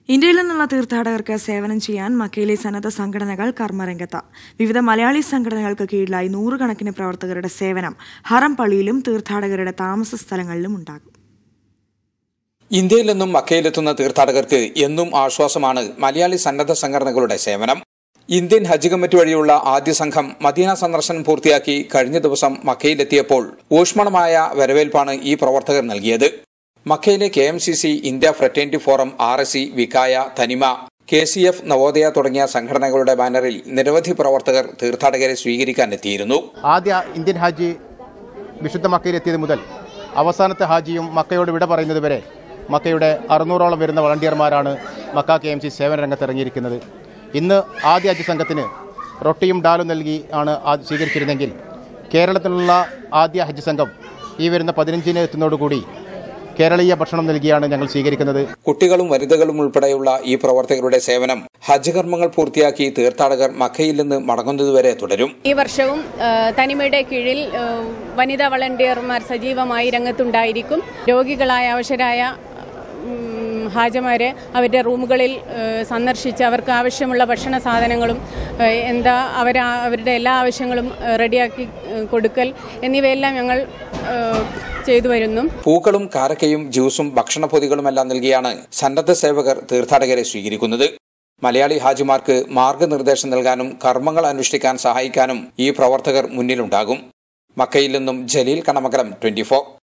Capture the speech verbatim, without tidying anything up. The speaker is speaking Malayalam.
ഇന്ത്യയിൽ നിന്നുള്ള തീർത്ഥാടകർക്ക് സേവനം ചെയ്യാൻ മക്കയിലെ സന്നദ്ധ സംഘടനകൾ കർമ്മരംഗത്ത്. വിവിധ മലയാളി സംഘടനകൾക്ക് കീഴിലായി നൂറുകണക്കിന് പ്രവർത്തകരുടെ സേവനം ഹറം പള്ളിയിലും തീർത്ഥാടകരുടെ താമസ സ്ഥലങ്ങളിലും ഉണ്ടാകും. ഇന്ത്യയിൽ നിന്നും മക്കയിലെത്തുന്ന തീർത്ഥാടകർക്ക് എന്നും ആശ്വാസമാണ് മലയാളി സന്നദ്ധ സംഘടനകളുടെ സേവനം. ഇന്ത്യൻ ഹജ്ജ് കമ്മിറ്റി വഴിയുള്ള ആദ്യ സംഘം മദീന സന്ദർശനം പൂർത്തിയാക്കി കഴിഞ്ഞ ദിവസം മക്കയിലെത്തിയപ്പോൾ ഊഷ്മളമായ വരവേൽപ്പാണ് ഈ പ്രവർത്തകർ നൽകിയത്. മക്കയിലെ K M C C, India fraternity forum, R S C, Wiqaya, Thanima, K C F, Navodaya തുടങ്ങിയ സംഘടനകളുടെ ബാനറിൽ നിരവധി പ്രവർത്തകർ തീർത്ഥാടകരെ സ്വീകരിക്കാനെത്തിയിരുന്നു. ആദ്യ ഇന്ത്യൻ ഹാജി വിശുദ്ധ മക്കയിലെത്തിയത് മുതൽ അവസാനത്തെ ഹാജിയും മക്കയോട് വിട പറയുന്നത് വരെ മക്കയുടെ അറുന്നൂറോളം വരുന്ന വളണ്ടിയർമാരാണ് മക്ക കെ എം സി സേവന രംഗത്ത് ഇറങ്ങിയിരിക്കുന്നത്. ഇന്ന് ആദ്യ ഹജ്ജ് സംഘത്തിന് റൊട്ടിയും ഡാലും നൽകി ആണ് സ്വീകരിച്ചിരുന്നെങ്കിൽ കേരളത്തിലുള്ള ആദ്യ ഹജ്ജ് സംഘം ഈ വരുന്ന പതിനഞ്ചിന് എത്തുന്നതോടുകൂടി കേരളീയ ഭക്ഷണം നൽകിയാണ് ഞങ്ങൾ സ്വീകരിക്കുന്നത്. കുട്ടികളും വനിതകളും ഉൾപ്പെടെയുള്ള ഈ പ്രവർത്തകരുടെ സേവനം ഹജ്ജ് കർമ്മങ്ങൾ പൂർത്തിയാക്കി തീർത്ഥാടകർ മക്കയിൽ നിന്ന് മടങ്ങുന്നതുവരെ തുടരും. ഈ വർഷവും തനിമയുടെ കീഴിൽ വനിതാ വളണ്ടിയർമാർ സജീവമായി രംഗത്തുണ്ടായിരിക്കും. രോഗികളായ അവശരായ ഹാജമാരെ അവരുടെ റൂമുകളിൽ സന്ദർശിച്ച് അവർക്ക് ആവശ്യമുള്ള ഭക്ഷണ സാധനങ്ങളും എന്താ അവർ അവരുടെ എല്ലാ ആവശ്യങ്ങളും റെഡിയാക്കി കൊടുക്കൽ എന്നിവയെല്ലാം ഞങ്ങൾ ചെയ്തു വരുന്നു. പൂക്കളും കാരക്കയും ജ്യൂസും ഭക്ഷണപ്പൊതികളുമെല്ലാം നൽകിയാണ് സന്നദ്ധ സേവകർ തീർത്ഥാടകരെ സ്വീകരിക്കുന്നത്. മലയാളി ഹാജിമാർക്ക് മാർഗനിർദ്ദേശം നൽകാനും കർമ്മങ്ങൾ അനുഷ്ഠിക്കാൻ സഹായിക്കാനും ഈ പ്രവർത്തകർ മുന്നിലുണ്ടാകും. മക്കയിൽ നിന്നും ജലീൽ കണമകലം, ട്വന്റി ഫോർ.